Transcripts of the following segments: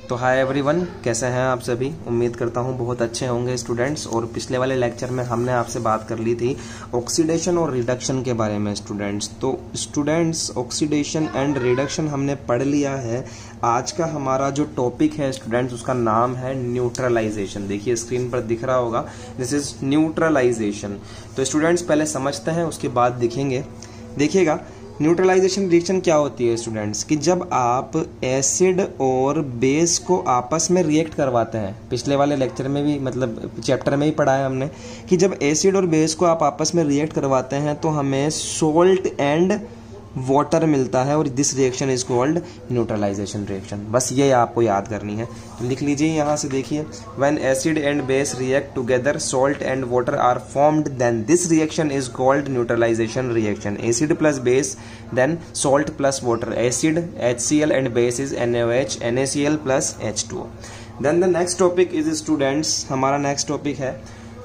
तो hi everyone, कैसे हैं आप सभी। उम्मीद करता हूं बहुत अच्छे होंगे स्टूडेंट्स। और पिछले वाले लेक्चर में हमने आपसे बात कर ली थी ऑक्सीडेशन और रिडक्शन के बारे में स्टूडेंट्स। तो स्टूडेंट्स ऑक्सीडेशन एंड रिडक्शन हमने पढ़ लिया है। आज का हमारा जो टॉपिक है स्टूडेंट्स उसका नाम है न्यूट्रलाइजेशन। देखिए स्क्रीन पर दिख रहा होगा, दिस इज न्यूट्रलाइजेशन। तो स्टूडेंट्स पहले समझते हैं, उसके बाद दिखेंगे। देखिएगा न्यूट्रलाइजेशन रिएक्शन क्या होती है स्टूडेंट्स, कि जब आप एसिड और बेस को आपस में रिएक्ट करवाते हैं। पिछले वाले लेक्चर में भी मतलब चैप्टर में ही पढ़ा है हमने कि जब एसिड और बेस को आप आपस में रिएक्ट करवाते हैं तो हमें सोल्ट एंड वाटर मिलता है, और this reaction is called neutralization reaction. बस ये आपको याद करनी है, तो लिख लीजिए यहाँ से। देखिए when acid and base react together salt and water are formed, then this reaction is called neutralization reaction. Acid plus base then salt plus water, acid HCl and base is NaOH NaCl plus H2O। Then the next topic is students, हमारा next topic है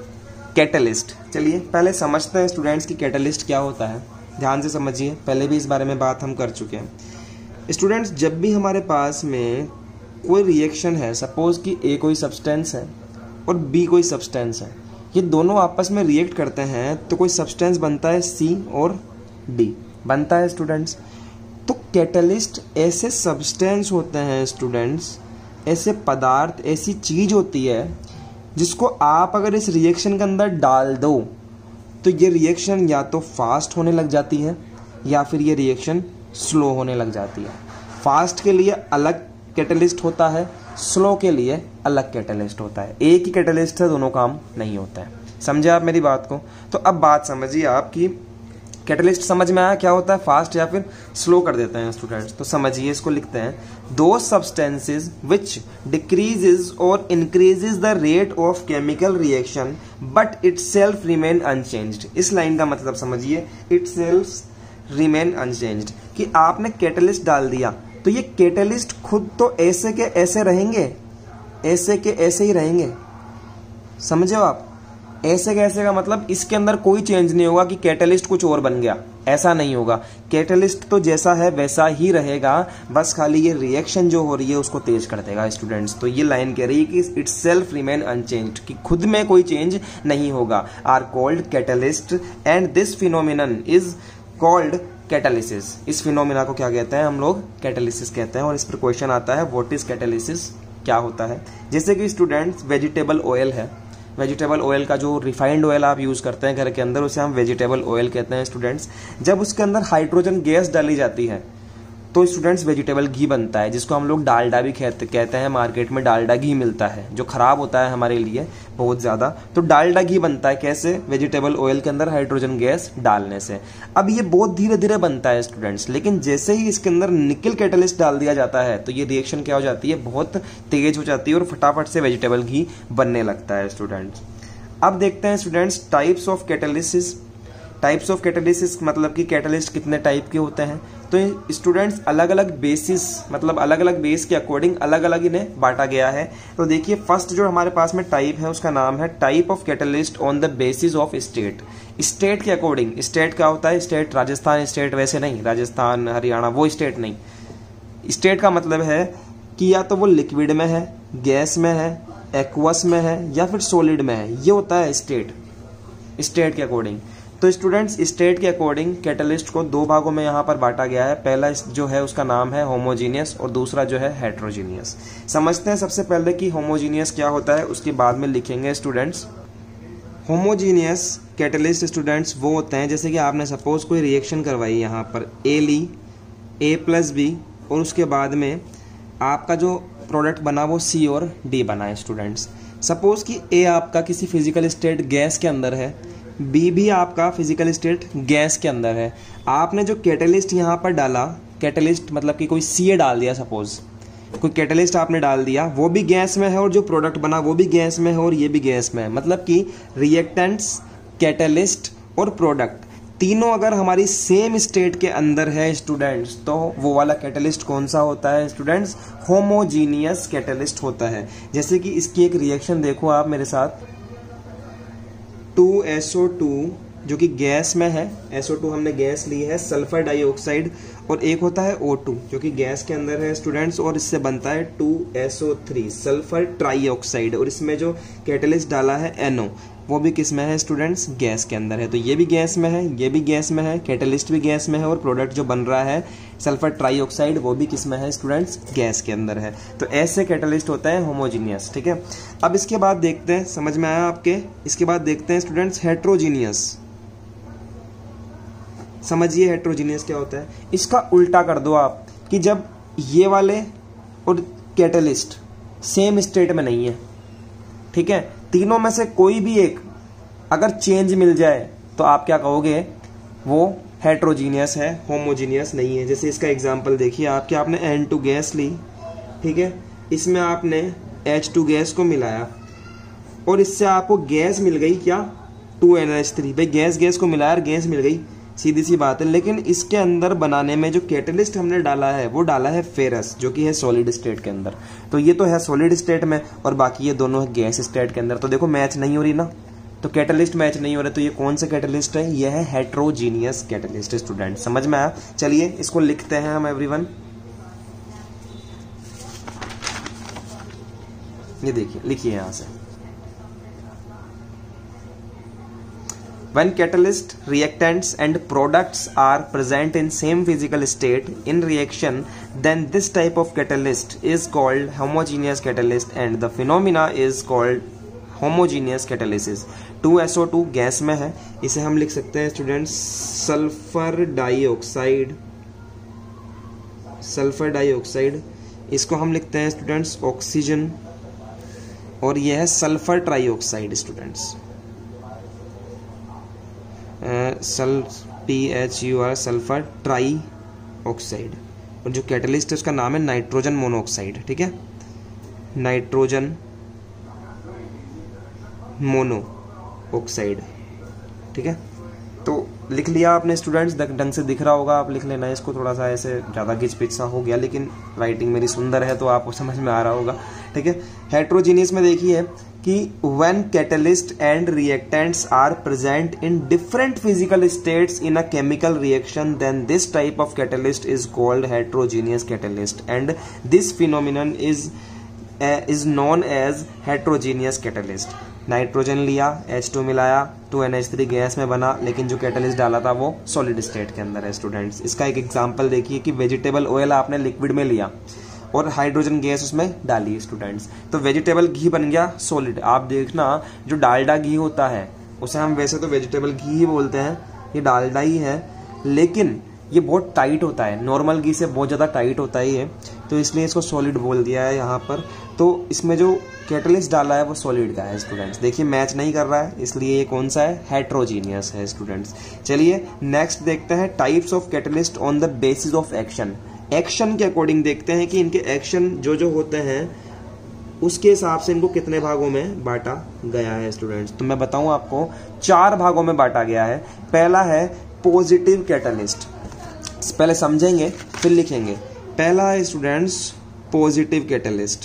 catalyst. चलिए पहले समझते हैं students की catalyst क्या होता है। ध्यान से समझिए, पहले भी इस बारे में बात हम कर चुके हैं स्टूडेंट्स। जब भी हमारे पास में कोई रिएक्शन है, सपोज कि A कोई सब्सटेंस है और B कोई सब्सटेंस है, ये दोनों आपस में रिएक्ट करते हैं तो कोई सब्सटेंस बनता है C और D बनता है स्टूडेंट्स। तो कैटलिस्ट ऐसे सब्सटेंस होते हैं स्टूडेंट्स, ऐसे पदार्थ, ऐसी चीज होती है जिसको आप अगर इस रिएक्शन के अंदर डाल दो तो ये रिएक्शन या तो फास्ट होने लग जाती है या फिर ये रिएक्शन स्लो होने लग जाती है। फास्ट के लिए अलग कैटलिस्ट होता है, स्लो के लिए अलग कैटलिस्ट होता है। एक ही कैटलिस्ट से दोनों काम नहीं होता है। समझे आप मेरी बात को। तो अब बात समझिए आपकी, कैटलिस्ट समझ में आया क्या होता है, फास्ट या फिर स्लो कर देते हैं स्टूडेंट्स। तो समझिए, इसको लिखते हैं, दो सब्सटेंसेज विच डिक्रीजेज और increases the rate of chemical reaction but itself remain unchanged. इस लाइन का मतलब समझिए, इटसेल्फ रिमेन अनचेंज्ड, कि आपने कैटलिस्ट डाल दिया तो ये कैटलिस्ट खुद तो ऐसे के ऐसे रहेंगे, ऐसे के ऐसे ही रहेंगे। समझे आप, ऐसे कैसे का मतलब इसके अंदर कोई चेंज नहीं होगा कि कैटलिस्ट कुछ और बन गया, ऐसा नहीं होगा। कैटलिस्ट तो जैसा है वैसा ही रहेगा, बस खाली ये रिएक्शन जो हो रही है उसको तेज कर देगा स्टूडेंट्स। तो ये लाइन कह रही है कि इटसेल्फ रिमेन अनचेंज्ड, कि खुद में कोई चेंज नहीं होगा। Are called catalyst and this phenomenon is called catalysis. इस फिनोमिना को क्या कहते हैं हम लोग, कैटालिसिस कहते हैं। और इस पर क्वेश्चन आता है व्हाट इज कैटालिसिस, क्या होता है। जैसे कि स्टूडेंट्स वेजिटेबल ऑयल है, वेजिटेबल ऑयल का जो रिफाइंड ऑयल आप यूज करते हैं घर के अंदर उसे हम वेजिटेबल ऑयल कहते हैं स्टूडेंट्स। जब उसके अंदर हाइड्रोजन गैस डाली जाती है तो स्टूडेंट्स वेजिटेबल घी बनता है, जिसको हम लोग डालडा भी कहते हैं। मार्केट में डालडा घी मिलता है जो खराब होता है हमारे लिए बहुत ज्यादा। तो डालडा घी बनता है कैसे, वेजिटेबल ऑयल के अंदर हाइड्रोजन गैस डालने से। अब ये बहुत धीरे धीरे बनता है स्टूडेंट्स, लेकिन जैसे ही इसके अंदर निकल कैटलिस्ट डाल दिया जाता है तो ये रिएक्शन क्या हो जाती है, बहुत तेज हो जाती है और फटाफट से वेजिटेबल घी बनने लगता है स्टूडेंट्स। अब देखते हैं students types of catalysis. Types of catalysis मतलब कि कैटलिस्ट कितने टाइप के होते हैं। तो स्टूडेंट्स अलग अलग बेसिस, मतलब अलग अलग बेस के अकॉर्डिंग अलग अलग इन्हें बांटा गया है। तो देखिए फर्स्ट जो हमारे पास में टाइप है उसका नाम है type of catalyst on the basis of state. State के अकॉर्डिंग, स्टेट क्या होता है, स्टेट राजस्थान स्टेट वैसे नहीं, राजस्थान हरियाणा वो स्टेट नहीं। स्टेट का मतलब है कि या तो वो लिक्विड में है, गैस में है, एक्वस में है या फिर सॉलिड में है, ये होता है स्टेट, स्टेट के अकॉर्डिंग। तो स्टूडेंट्स स्टेट के अकॉर्डिंग कैटलिस्ट को दो भागों में यहाँ पर बांटा गया है। पहला जो है उसका नाम है होमोजीनियस और दूसरा जो है हेट्रोजीनियस। समझते हैं सबसे पहले कि होमोजीनियस क्या होता है, उसके बाद में लिखेंगे स्टूडेंट्स। होमोजीनियस कैटलिस्ट स्टूडेंट्स वो होते हैं, जैसे कि आपने सपोज कोई रिएक्शन करवाई यहाँ पर, A ली, A+B, और उसके बाद में आपका जो प्रोडक्ट बना वो C और D बना है स्टूडेंट्स। सपोज कि A आपका किसी फिजिकल स्टेट गैस के अंदर है, B भी आपका फिजिकल स्टेट गैस के अंदर है। आपने जो कैटलिस्ट यहाँ पर डाला, कैटलिस्ट मतलब कि कोई Ca डाल दिया, सपोज कोई कैटलिस्ट आपने डाल दिया, वो भी गैस में है और जो प्रोडक्ट बना वो भी गैस में है और ये भी गैस में है। मतलब कि रिएक्टेंट्स, कैटलिस्ट और प्रोडक्ट तीनों अगर हमारी सेम स्टेट के अंदर है स्टूडेंट्स तो वो वाला कैटलिस्ट कौन सा होता है स्टूडेंट्स, होमोजीनियस कैटलिस्ट होता है। जैसे कि इसकी एक रिएक्शन देखो आप मेरे साथ, 2SO2 जो कि गैस में है, SO2 हमने गैस ली है, सल्फर डाइऑक्साइड, और एक होता है O2 जो कि गैस के अंदर है स्टूडेंट्स, और इससे बनता है 2SO3 सल्फर ट्राइऑक्साइड, और इसमें जो कैटलिस्ट डाला है NO वो भी किस में है स्टूडेंट्स, गैस के अंदर है। तो ये भी गैस में है, ये भी गैस में है, कैटलिस्ट भी गैस में है, और प्रोडक्ट जो बन रहा है सल्फर ट्राइऑक्साइड वो भी किस में है स्टूडेंट्स, गैस के अंदर है। तो ऐसे कैटलिस्ट होता है होमोजीनियस, ठीक है। अब इसके बाद देखते हैं, समझ में आया आपके, इसके बाद देखते हैं स्टूडेंट्स हेट्रोजीनियस। समझिए हेट्रोजीनियस क्या होता है। इसका उल्टा कर दो आप कि जब ये वाले और कैटलिस्ट सेम स्टेट में नहीं है, ठीक है, तीनों में से कोई भी एक अगर चेंज मिल जाए तो आप क्या कहोगे, वो हेट्रोजीनियस है, होमोजीनियस नहीं है। जैसे इसका एग्जांपल देखिए, आपके आपने N2 गैस ली, ठीक है, इसमें आपने H2 गैस को मिलाया और इससे आपको गैस मिल गई क्या, 2NH3। भाई गैस गैस को मिलाया और गैस मिल गई, सीधी सी बात है। लेकिन इसके अंदर बनाने में जो कैटलिस्ट हमने डाला है वो डाला है फेरस, जो कि है सॉलिड स्टेट के अंदर। तो ये तो है सॉलिड स्टेट में और बाकी ये दोनों है गैस स्टेट के अंदर। तो देखो मैच नहीं हो रही ना, तो कैटलिस्ट मैच नहीं हो रहा। तो ये कौन सा कैटलिस्ट है, ये है हेट्रोजीनियस कैटलिस्ट। स्टूडेंट समझ में आया। चलिए इसको लिखते हैं हम एवरीवन। ये देखिए, लिखिए यहां से, when catalyst, reactants and products are present in same physical state in reaction, then this type of catalyst is called homogeneous catalyst and the phenomena is called homogeneous catalysis। 2SO2 gas में है, इसे हम लिख सकते हैं students sulphur dioxide, sulphur dioxide. इसको हम लिखते हैं स्टूडेंट्स ऑक्सीजन, और यह है sulphur trioxide students, PHUR sulphur trioxide. और जो कैटलिस्ट है उसका नाम है नाइट्रोजन मोनोऑक्साइड, ठीक है, नाइट्रोजन मोनो ऑक्साइड, ठीक है। तो लिख लिया आपने स्टूडेंट्स, ढंग से दिख रहा होगा, आप लिख लेना इसको। थोड़ा सा ऐसे ज़्यादा घिच पिच सा हो गया, लेकिन राइटिंग मेरी सुंदर है तो आपको समझ में आ रहा होगा, ठीक है। हेट्रोजीनियस में देखिए कि when catalyst and reactants are present in different physical states in a chemical reaction, then this type of catalyst is called heterogeneous catalyst and this phenomenon is known as heterogeneous catalyst। Nitrogen लिया, H2 मिलाया, 2NH3 gas में बना, लेकिन जो catalyst डाला था वो solid state के अंदर है स्टूडेंट्स। इसका एक एग्जांपल देखिए कि वेजिटेबल ऑयल आपने लिक्विड में लिया और हाइड्रोजन गैस उसमें डाली स्टूडेंट्स, तो वेजिटेबल घी बन गया सॉलिड। आप देखना जो डालडा घी होता है उसे हम वैसे तो वेजिटेबल घी ही बोलते हैं, ये डालडा ही है, लेकिन ये बहुत टाइट होता है, नॉर्मल घी से बहुत ज़्यादा टाइट होता है ये, तो इसलिए इसको सॉलिड बोल दिया है यहाँ पर। तो इसमें जो कैटलिस्ट डाला है वो सॉलिड का है स्टूडेंट्स। देखिए मैच नहीं कर रहा है, इसलिए ये कौन सा है, हेट्रोजीनियस है स्टूडेंट्स। चलिए नेक्स्ट देखते हैं types of catalyst on the basis of action. Action के अकॉर्डिंग देखते हैं कि इनके एक्शन जो जो होते हैं उसके हिसाब से इनको कितने भागों में बांटा गया है स्टूडेंट्स। तो मैं बताऊं आपको, 4 भागों में बांटा गया है। पहला है पॉजिटिव कैटलिस्ट, पहले समझेंगे फिर लिखेंगे। पहला है स्टूडेंट्स पॉजिटिव कैटलिस्ट।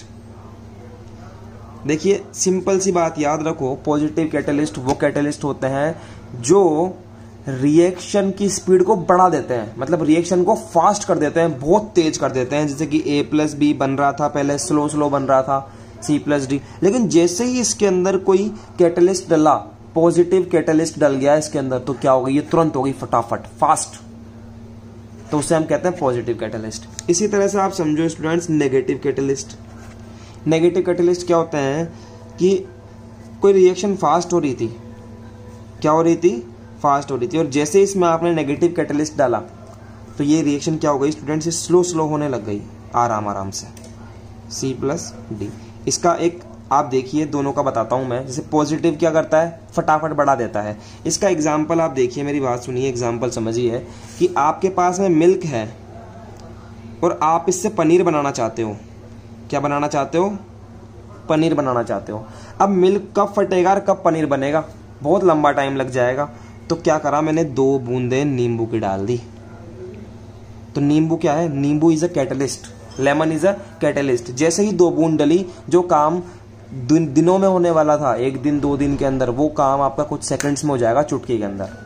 देखिए सिंपल सी बात याद रखो, पॉजिटिव कैटलिस्ट वो कैटलिस्ट होते हैं जो रिएक्शन की स्पीड को बढ़ा देते हैं, मतलब रिएक्शन को फास्ट कर देते हैं, बहुत तेज कर देते हैं। जैसे कि A+B बन रहा था, पहले स्लो स्लो बन रहा था C+D, लेकिन जैसे ही इसके अंदर कोई कैटलिस्ट डला, पॉजिटिव कैटलिस्ट डल गया इसके अंदर, तो क्या होगा, ये तुरंत होगी फटाफट फास्ट, तो उसे हम कहते हैं पॉजिटिव कैटलिस्ट। इसी तरह से आप समझो students negative catalyst. Negative catalyst क्या होते हैं कि कोई रिएक्शन फास्ट हो रही थी, क्या हो रही थी, फास्ट हो रही थी, और जैसे इसमें आपने नेगेटिव कैटलिस्ट डाला तो ये रिएक्शन क्या हो गई स्टूडेंट्स, स्लो स्लो होने लग गई आराम आराम से, C+D। इसका एक आप देखिए, दोनों का बताता हूं मैं। जैसे पॉजिटिव क्या करता है, फटाफट बढ़ा देता है। इसका एग्जाम्पल आप देखिए, मेरी बात सुनिए, एग्जाम्पल समझिए कि आपके पास में मिल्क है और आप इससे पनीर बनाना चाहते हो। क्या बनाना चाहते हो, पनीर बनाना चाहते हो। अब मिल्क कब फटेगा और कब पनीर बनेगा, बहुत लंबा टाइम लग जाएगा। तो क्या करा मैंने, 2 बूंदे नींबू की डाल दी। तो नींबू क्या है, nimbu is a catalyst, lemon is a catalyst. जैसे ही 2 बूंद डली, जो काम दिनों में होने वाला था, 1 दिन 2 दिन के अंदर, वो काम आपका कुछ सेकंड्स में हो जाएगा चुटकी के अंदर।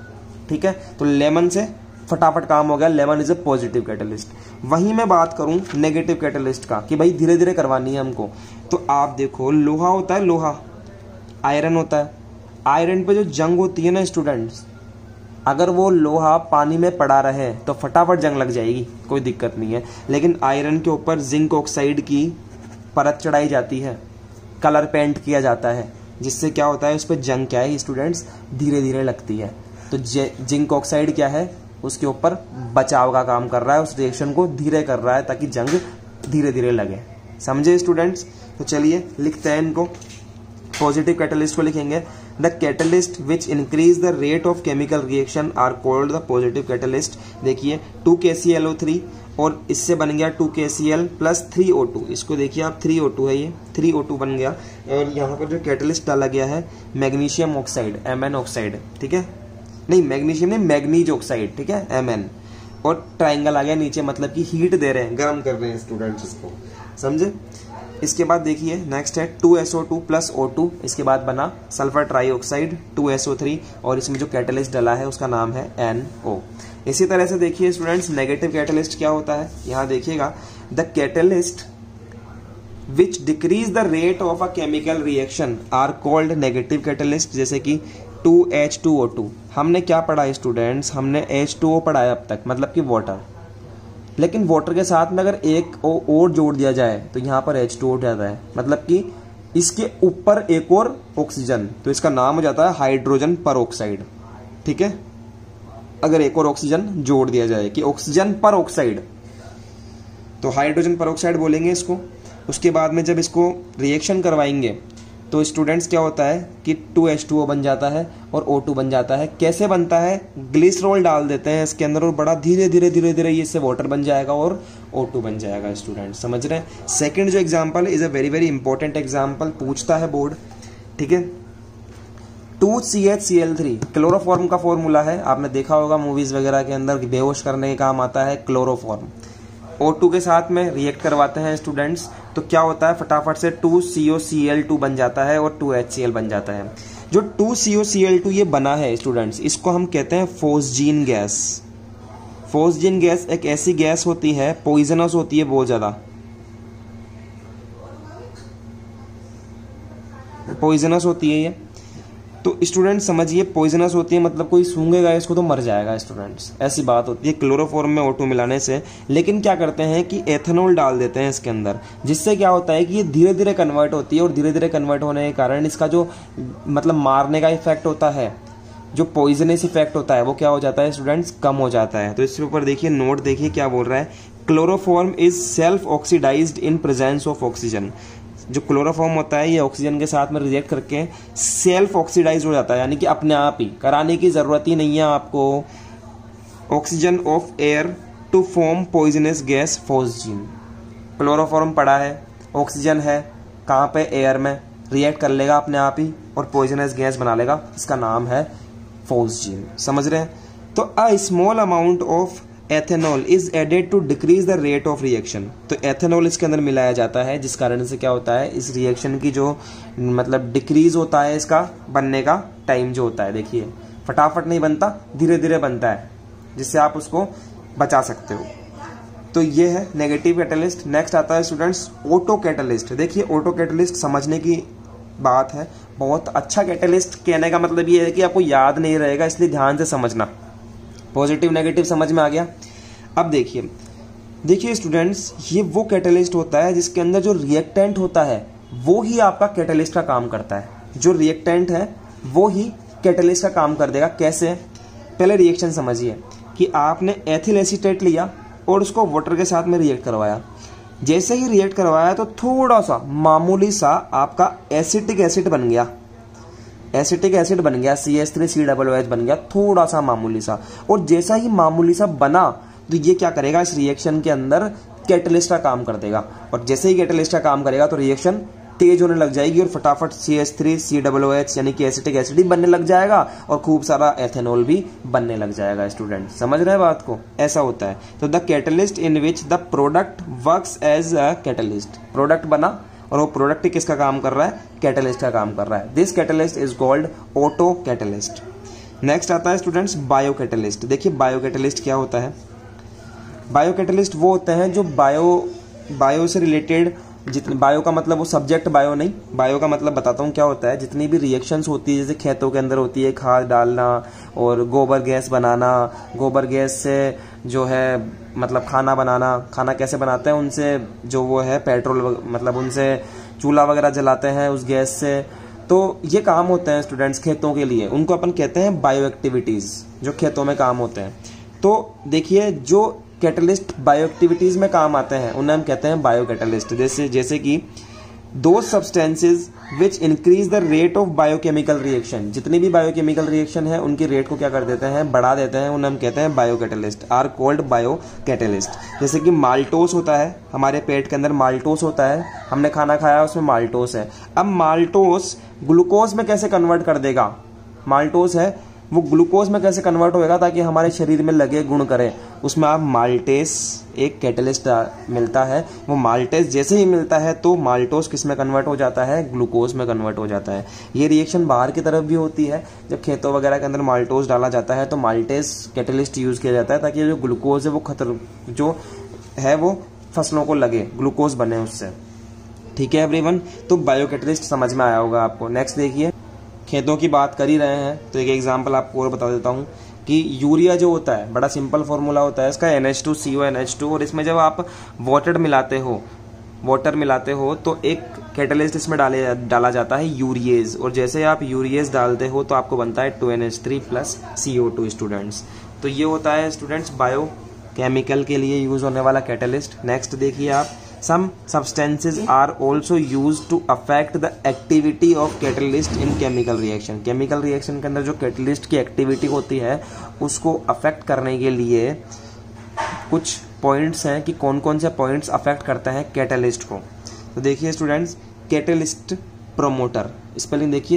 ठीक है, तो लेमन से फटाफट काम हो गया, lemon is a positive catalyst. वहीं मैं बात करूं नेगेटिव कैटलिस्ट का कि भाई धीरे धीरे करवानी है हमको, तो आप देखो लोहा होता है, लोहा आयरन होता है, आयरन पे जो जंग होती है ना स्टूडेंट्स, अगर वो लोहा पानी में पड़ा रहे तो फटाफट जंग लग जाएगी, कोई दिक्कत नहीं है। लेकिन आयरन के ऊपर जिंक ऑक्साइड की परत चढ़ाई जाती है, कलर पेंट किया जाता है, जिससे क्या होता है उस पर जंग क्या है स्टूडेंट्स, धीरे धीरे लगती है। तो जिंक ऑक्साइड क्या है, उसके ऊपर बचाव का काम कर रहा है, उस रिएक्शन को धीरे कर रहा है ताकि जंग धीरे धीरे लगे। समझे स्टूडेंट्स? तो चलिए लिखते हैं इनको। पॉजिटिव कैटलिस्ट को लिखेंगे the catalyst which increase the rate of chemical reaction are called the positive catalyst. देखिए 2KClO3 और इससे बन गया 2KCl प्लस 3O2, इसको देखिए आप 3O2 है, ये 3O2 बन गया। और यहाँ पर जो कैटलिस्ट डाला गया है मैग्नीशियम ऑक्साइड, Mn ऑक्साइड, ठीक है, नहीं मैग्नीशियम नहीं, मैग्नीज ऑक्साइड, ठीक है, Mn, और ट्राइंगल आ गया नीचे, मतलब कि हीट दे रहे हैं, गर्म कर रहे हैं स्टूडेंट्स इसको, समझे। इसके बाद देखिए नेक्स्ट है 2SO2 प्लस O2, इसके बाद बना सल्फर ट्राईऑक्साइड 2SO3 और इसमें जो कैटलिस्ट डला है उसका नाम है NO। इसी तरह से देखिए स्टूडेंट्स नेगेटिव कैटलिस्ट क्या होता है, यहाँ देखिएगा the catalyst which decrease the rate of a chemical reaction are called negative catalyst. जैसे कि 2H2O2, हमने क्या पढ़ा है स्टूडेंट्स, हमने H2O पढ़ा है अब तक, मतलब कि वाटर, लेकिन वाटर के साथ में अगर एक और जोड़ दिया जाए तो यहाँ पर H2O हो जाता है, मतलब कि इसके ऊपर एक और ऑक्सीजन, तो इसका नाम हो जाता है हाइड्रोजन परऑक्साइड, ठीक है। अगर एक और ऑक्सीजन जोड़ दिया जाए कि ऑक्सीजन परऑक्साइड, तो हाइड्रोजन परऑक्साइड बोलेंगे इसको। उसके बाद में जब इसको रिएक्शन करवाएंगे तो स्टूडेंट्स क्या होता है कि 2H2O बन जाता है और O2 बन जाता है। कैसे बनता है, ग्लिसरॉल डाल देते हैं इसके अंदर और बड़ा धीरे धीरे धीरे धीरे ये इससे वाटर बन जाएगा और O2 बन जाएगा। स्टूडेंट समझ रहे हैं। सेकंड जो example is a very very important example, पूछता है बोर्ड, ठीक है। 2CHCl3 क्लोरोफॉर्म का फॉर्मूला है, आपने देखा होगा मूवीज वगैरह के अंदर, बेहोश करने के काम आता है क्लोरोफॉर्म। O2 के साथ में रिएक्ट करवाते हैं स्टूडेंट्स, तो क्या होता है फटाफट से 2COCl2 बन जाता है और 2HCl बन जाता है। जो 2COCl2 ये बना है स्टूडेंट्स, इसको हम कहते हैं फोस्जीन गैस। फोस्जीन गैस एक ऐसी गैस होती है, पॉइजनस होती है बहुत ज्यादा, पॉइजनस होती है ये। तो स्टूडेंट समझिए पॉइजनस होती है मतलब कोई सूंघेगा इसको तो मर जाएगा स्टूडेंट्स, ऐसी बात होती है क्लोरोफॉर्म में O2 मिलाने से। लेकिन क्या करते हैं कि एथेनॉल डाल देते हैं इसके अंदर, जिससे क्या होता है कि ये धीरे धीरे कन्वर्ट होती है और धीरे धीरे कन्वर्ट होने के कारण इसका जो मतलब मारने का इफेक्ट होता है, जो पॉइजनस इफेक्ट होता है, वो क्या हो जाता है स्टूडेंट्स, कम हो जाता है। तो इसके ऊपर देखिए नोट देखिए क्या बोल रहा है, chloroform is self oxidized in presence of oxygen. जो क्लोरोफॉर्म होता है ये ऑक्सीजन के साथ में रिएक्ट करके सेल्फ ऑक्सीडाइज हो जाता है, यानी कि अपने आप ही, कराने की जरूरत ही नहीं है आपको, oxygen of air to form poisonous gas phosgene. Chloroform पड़ा है, ऑक्सीजन है, कहाँ पे, एयर में, रिएक्ट कर लेगा अपने आप ही और पॉइजनस गैस बना लेगा, इसका नाम है फोस्जीन। समझ रहे हैं। तो a small amount of ethanol is added to decrease the rate of reaction. तो एथेनॉल इसके अंदर मिलाया जाता है, जिस कारण से क्या होता है, इस रिएक्शन की जो मतलब डिक्रीज होता है, इसका बनने का टाइम जो होता है, देखिए फटाफट नहीं बनता, धीरे धीरे बनता है, जिससे आप उसको बचा सकते हो। तो ये है नेगेटिव कैटलिस्ट। नेक्स्ट आता है स्टूडेंट्स ऑटो कैटलिस्ट। देखिए ऑटो कैटलिस्ट समझने की बात है, बहुत अच्छा कैटलिस्ट कहने का मतलब ये है कि आपको याद नहीं रहेगा, इसलिए ध्यान से समझना। पॉजिटिव नेगेटिव समझ में आ गया। अब देखिए स्टूडेंट्स, ये वो कैटलिस्ट होता है जिसके अंदर जो रिएक्टेंट होता है वो ही आपका कैटलिस्ट का काम करता है। जो रिएक्टेंट है वो ही कैटलिस्ट का काम कर देगा। कैसे, पहले रिएक्शन समझिए कि आपने एथिल एसीटेट लिया और उसको वाटर के साथ में रिएक्ट करवाया। जैसे ही रिएक्ट करवाया तो थोड़ा सा मामूली सा आपका एसिटिक एसिड बन गया, एसिटिक एसिड बन गया, CH3COOH बन गया, थोड़ा सा मामूली सा। और जैसा ही मामूली सा बना तो ये क्या करेगा, इस रिएक्शन के अंदर कैटलिस्ट का काम कर देगा। और जैसे ही कैटलिस्ट का काम करेगा तो रिएक्शन तेज होने लग जाएगी और फटाफट CH3COOH यानी कि एसिटिक एसिड ही बनने लग जाएगा और खूब सारा एथेनॉल भी बनने लग जाएगा। स्टूडेंट समझ रहे हैं बात को, ऐसा होता है। तो the catalyst in which the product works as a catalyst, product बना और वो प्रोडक्ट किसका काम कर रहा है, कैटलिस्ट का काम कर रहा है। This catalyst is called auto catalyst. Next आता है स्टूडेंट्स बायो कैटलिस्ट। देखिए बायो कैटलिस्ट क्या होता है। बायो कैटलिस्ट वो होते हैं जो बायो से रिलेटेड, जितने बायो का मतलब वो सब्जेक्ट बायो नहीं, बायो का मतलब बताता हूँ क्या होता है। जितनी भी रिएक्शंस होती है, जैसे खेतों के अंदर होती है खाद डालना और गोबर गैस बनाना, गोबर गैस से जो है मतलब खाना बनाना, खाना कैसे बनाते हैं, उनसे जो वो है पेट्रोल मतलब उनसे चूल्हा वगैरह जलाते हैं उस गैस से। तो ये काम होते हैं स्टूडेंट्स खेतों के लिए, उनको अपन कहते हैं बायो एक्टिविटीज़, जो खेतों में काम होते हैं। तो देखिए जो कैटलिस्ट बायो एक्टिविटीज में काम आते हैं उन्हें हम कहते हैं बायो कैटलिस्ट। जैसे कि those substances which increase the rate of biochemical reaction, जितनी भी बायोकेमिकल रिएक्शन है उनकी रेट को क्या कर देते हैं, बढ़ा देते हैं, उन्हें हम कहते हैं bio catalyst, are called bio catalyst. जैसे कि माल्टोस होता है, हमारे पेट के अंदर माल्टोस होता है, हमने खाना खाया उसमें माल्टोस है। अब माल्टोस ग्लूकोज में कैसे कन्वर्ट कर देगा, माल्टोस है वो ग्लूकोज में कैसे कन्वर्ट होएगा ताकि हमारे शरीर में लगे गुण करे, उसमें आप माल्टेस एक कैटलिस्ट मिलता है। वो माल्टेस जैसे ही मिलता है तो माल्टोस किस में कन्वर्ट हो जाता है, ग्लूकोज में कन्वर्ट हो जाता है। ये रिएक्शन बाहर की तरफ भी होती है, जब खेतों वगैरह के अंदर माल्टोस डाला जाता है तो माल्टेस कैटलिस्ट यूज किया जाता है ताकि जो ग्लूकोज है वो जो है वो फसलों को लगे, ग्लूकोज बने उससे। ठीक है एवरीवन, तो बायो कैटलिस्ट समझ में आया होगा आपको। नेक्स्ट देखिए, खेतों की बात कर ही रहे हैं तो एक एग्जांपल आपको और बता देता हूँ कि यूरिया जो होता है बड़ा सिंपल फॉर्मूला होता है इसका NH2CO NH2, और इसमें जब आप वाटर मिलाते हो तो एक कैटलिस्ट इसमें डाला जाता है यूरिएज, और जैसे आप यूरिएज डालते हो तो आपको बनता है 2NH3 + CO2 स्टूडेंट्स। तो ये होता है स्टूडेंट्स बायो केमिकल के लिए यूज होने वाला कैटलिस्ट। नेक्स्ट देखिए आप, some substances are also used to affect the activity of catalyst in chemical reaction। chemical reaction के अंदर जो catalyst की activity होती है उसको affect करने के लिए कुछ points हैं कि कौन कौन से points affect करते हैं catalyst को। तो देखिए स्टूडेंट्स, catalyst promoter, स्पेलिंग देखिए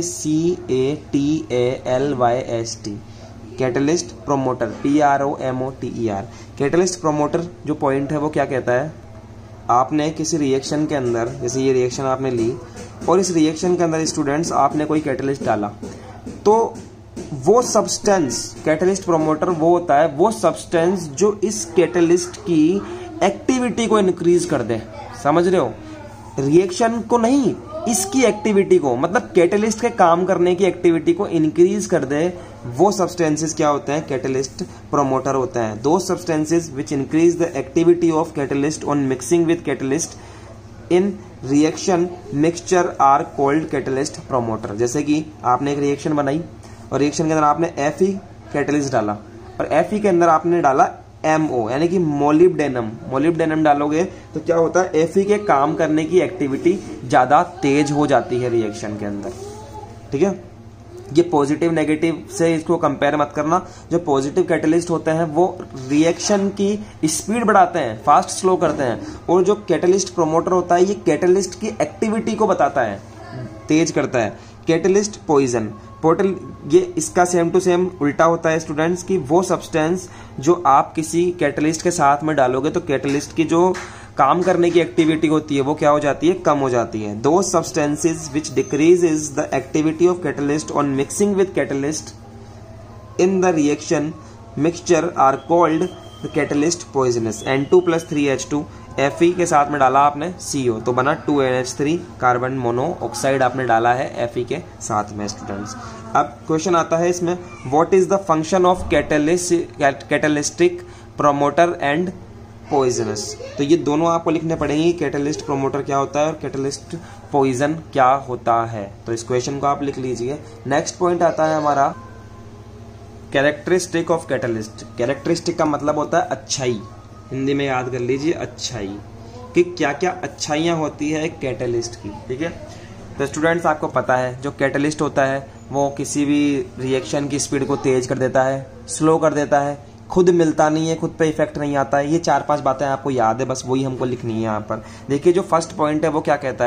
CATALYST, catalyst promoter PROMOTER। Catalyst promoter जो पॉइंट है वो क्या कहता है, आपने किसी रिएक्शन के अंदर, जैसे ये रिएक्शन आपने ली और इस रिएक्शन के अंदर स्टूडेंट्स आपने कोई कैटलिस्ट डाला, तो वो सब्सटेंस, कैटलिस्ट प्रोमोटर वो होता है वो सब्सटेंस जो इस कैटलिस्ट की एक्टिविटी को इंक्रीज कर दे। समझ रहे हो, रिएक्शन को नहीं, इसकी एक्टिविटी को, मतलब कैटलिस्ट के काम करने की एक्टिविटी को इंक्रीज कर दे, वो सब्सटेंसेस क्या होते हैं, कैटलिस्ट प्रोमोटर होते हैं। Those substances which increase the activity of catalyst on mixing with catalyst in reaction mixture are called catalyst promoter. जैसे कि आपने एक रिएक्शन बनाई और रिएक्शन के अंदर आपने Fe कैटलिस्ट डाला और Fe के अंदर आपने डाला MO यानी कि मोलिब्डेनम डालोगे तो क्या होता है, Fe के काम करने की एक्टिविटी ज्यादा तेज हो जाती है रिएक्शन के अंदर। ठीक है, ये पॉजिटिव नेगेटिव से इसको कंपेयर मत करना। जो पॉजिटिव कैटलिस्ट होते हैं वो रिएक्शन की स्पीड बढ़ाते हैं, फास्ट स्लो करते हैं, और जो कैटलिस्ट प्रोमोटर होता है ये कैटलिस्ट की एक्टिविटी को बताता है, तेज करता है। कैटलिस्ट पॉइजन, ये इसका सेम टू सेम उल्टा होता है स्टूडेंट्स की वो सब्सटेंस जो आप किसी कैटलिस्ट के साथ में डालोगे तो कैटलिस्ट की जो काम करने की एक्टिविटी होती है वो क्या हो जाती है, कम हो जाती है। Those substances which decreases the activity of catalyst on mixing with catalyst in the reaction mixture are called the catalyst poisonous. N2 + 3H2, Fe के साथ में डाला आपने CO तो बना 2NH3 कार्बन मोनोऑक्साइड आपने डाला है Fe के साथ में स्टूडेंट्स। अब क्वेश्चन आता है इसमें, what is the function of catalytic promoter and poisons. तो ये दोनों आपको लिखने पड़ेंगे, कैटलिस्ट प्रोमोटर क्या होता है और कैटलिस्ट पॉइजन क्या होता है। तो इस क्वेश्चन को आप लिख लीजिए। नेक्स्ट पॉइंट आता है हमारा कैरेक्टरिस्टिक ऑफ कैटलिस्ट। कैरेक्टरिस्टिक का मतलब होता है अच्छाई, हिंदी में याद कर लीजिए अच्छाई, कि क्या क्या अच्छाइयाँ होती है एक कैटलिस्ट की। ठीक है, तो स्टूडेंट्स आपको पता है जो कैटलिस्ट होता है वो किसी भी रिएक्शन की स्पीड को तेज कर देता है, स्लो कर देता है, खुद मिलता नहीं है, खुद पे इफेक्ट नहीं आता है। ये 4-5 बातें आपको याद है, बस वही हमको लिखनी है यहाँ पर। देखिए जो फर्स्ट पॉइंट है वो क्या कहता है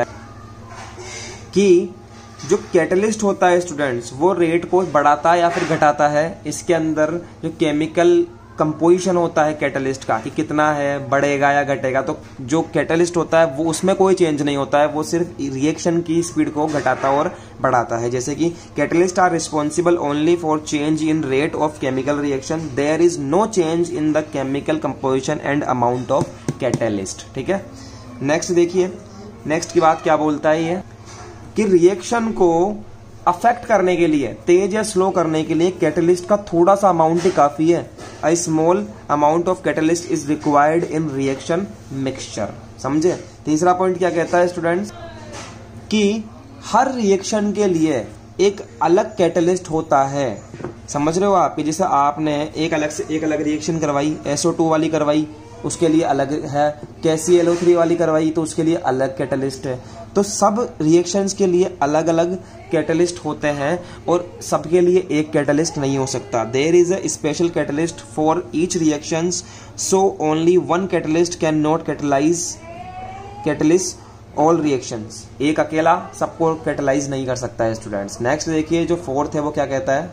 कि जो कैटलिस्ट होता है स्टूडेंट्स वो रेट को बढ़ाता है या फिर घटाता है इसके अंदर जो केमिकल कंपोजिशन होता है कैटलिस्ट का कि कितना है, बढ़ेगा या घटेगा, तो जो कैटलिस्ट होता है वो उसमें कोई चेंज नहीं होता है, वो सिर्फ रिएक्शन की स्पीड को घटाता और बढ़ाता है। जैसे कि catalyst are responsible only for change in rate of chemical reaction, there is no change in the chemical composition and amount of catalyst. ठीक है, नेक्स्ट देखिए, नेक्स्ट की बात क्या बोलता है ये कि रिएक्शन को अफेक्ट करने के लिए, तेज या स्लो करने के लिए कैटलिस्ट का थोड़ा सा अमाउंट ही काफी है। A small amount of catalyst is required in reaction mixture. समझे? तीसरा पॉइंट क्या कहता है स्टूडेंट्स कि हर रिएक्शन के लिए एक अलग कैटलिस्ट होता है। समझ रहे हो आप? जैसे आपने एक अलग रिएक्शन करवाई, SO2 वाली करवाई, उसके लिए अलग है, KClO3 वाली करवाई तो उसके लिए अलग कैटलिस्ट है। तो सब रिएक्शंस के लिए अलग अलग कैटलिस्ट होते हैं और सबके लिए एक कैटलिस्ट नहीं हो सकता। There is a special catalyst for each reactions, so only one catalyst can not catalyst all reactions. एक अकेला सबको कैटलाइज नहीं कर सकता है स्टूडेंट्स। नेक्स्ट देखिए, जो फोर्थ है वो क्या कहता है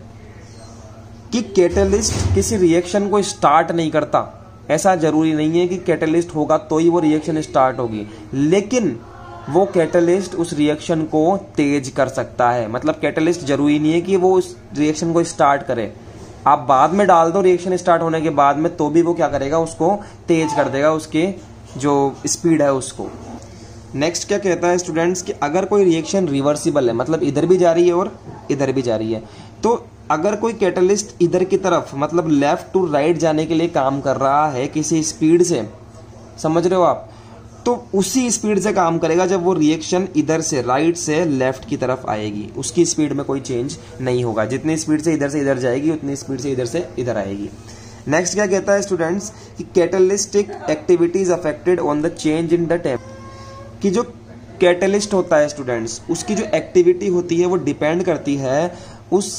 कि कैटलिस्ट किसी रिएक्शन को स्टार्ट नहीं करता। ऐसा जरूरी नहीं है कि कैटलिस्ट होगा तो ही वो रिएक्शन स्टार्ट होगी, लेकिन वो कैटलिस्ट उस रिएक्शन को तेज कर सकता है। मतलब कैटलिस्ट जरूरी नहीं है कि वो उस रिएक्शन को स्टार्ट करे, आप बाद में डाल दो रिएक्शन स्टार्ट होने के बाद में, तो भी वो क्या करेगा, उसको तेज कर देगा, उसके जो स्पीड है उसको। नेक्स्ट क्या कहता है स्टूडेंट्स कि अगर कोई रिएक्शन रिवर्सिबल है, मतलब इधर भी जा रही है और इधर भी जा रही है, तो अगर कोई कैटलिस्ट इधर की तरफ मतलब लेफ्ट टू राइट जाने के लिए काम कर रहा है किसी स्पीड से, समझ रहे हो आप, तो उसी स्पीड से काम करेगा जब वो रिएक्शन इधर से राइट से लेफ्ट की तरफ आएगी। उसकी स्पीड में कोई चेंज नहीं होगा, जितनी स्पीड से इधर जाएगी उतनी स्पीड से इधर आएगी। नेक्स्ट क्या कहता है स्टूडेंट्स कि catalytic activities affected on the change in the temp, कि जो कैटलिस्ट होता है स्टूडेंट्स उसकी जो एक्टिविटी होती है वो डिपेंड करती है उस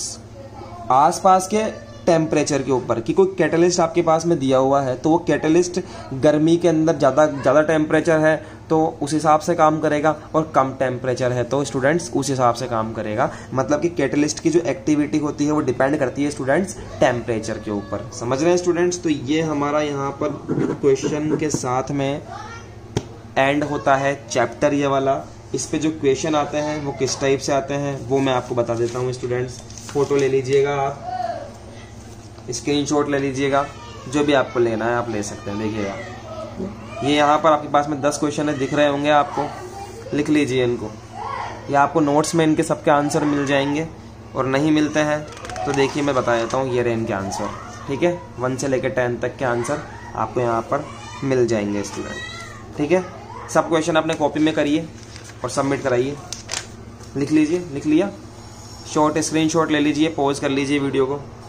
आसपास के टेम्परेचर के ऊपर। कि कोई कैटलिस्ट आपके पास में दिया हुआ है तो वो कैटलिस्ट गर्मी के अंदर ज़्यादा टेम्परेचर है तो उस हिसाब से काम करेगा, और कम टेम्परेचर है तो स्टूडेंट्स उस हिसाब से काम करेगा। मतलब कि कैटलिस्ट की जो एक्टिविटी होती है वो डिपेंड करती है स्टूडेंट्स टेम्परेचर के ऊपर। समझ रहे हैं स्टूडेंट्स? तो ये हमारा यहाँ पर क्वेश्चन के साथ में एंड होता है चैप्टर ये वाला। इस पे जो क्वेश्चन आते हैं वो किस टाइप से आते हैं वो मैं आपको बता देता हूँ स्टूडेंट्स। फोटो ले लीजिएगा आप, स्क्रीनशॉट ले लीजिएगा, जो भी आपको लेना है आप ले सकते हैं। देखिएगा ये यहाँ पर आपके पास में 10 क्वेश्चन है, दिख रहे होंगे आपको, लिख लीजिए इनको। या आपको नोट्स में इनके सबके आंसर मिल जाएंगे, और नहीं मिलते हैं तो देखिए मैं बता देता हूँ, ये रहे इनके आंसर। ठीक है, 1 से लेकर 10 तक के आंसर आपको यहाँ पर मिल जाएंगे स्टूडेंट। ठीक है, सब क्वेश्चन अपने कॉपी में करिए और सबमिट कराइए। लिख लीजिए, लिख लिया? शॉर्ट स्क्रीनशॉट ले लीजिए, पॉज कर लीजिए वीडियो को।